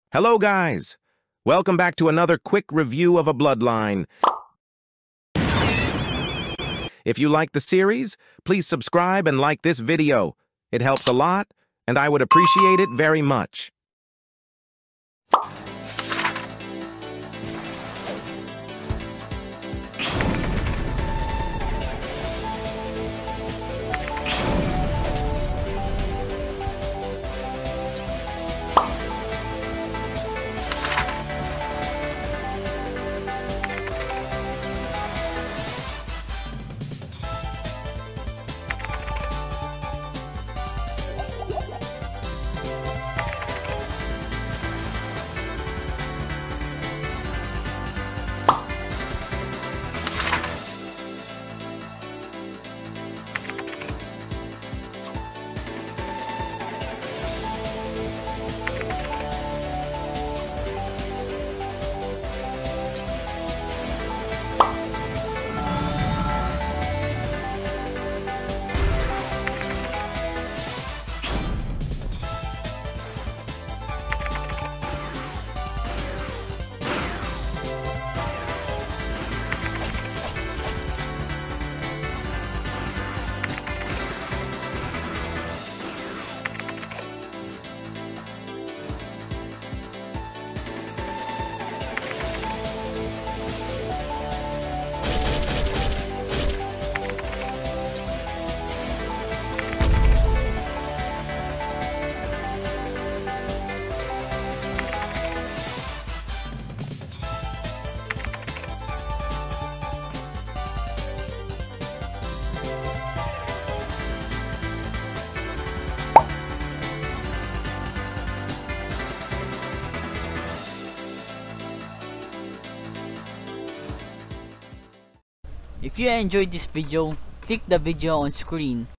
Hello, guys! Welcome back to another quick review of a Bloodline. If you like the series, please subscribe and like this video. It helps a lot, and I would appreciate it very much. If you enjoyed this video, click the video on screen